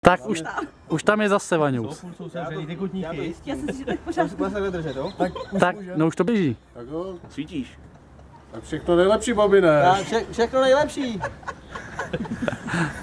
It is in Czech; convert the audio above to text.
Tak už tam je zase Vaňous. Já jsem si, že tak pořád. Tak, no už to běží. Tak jo, Svítíš. tak všechno nejlepší, Bobine. Všechno nejlepší.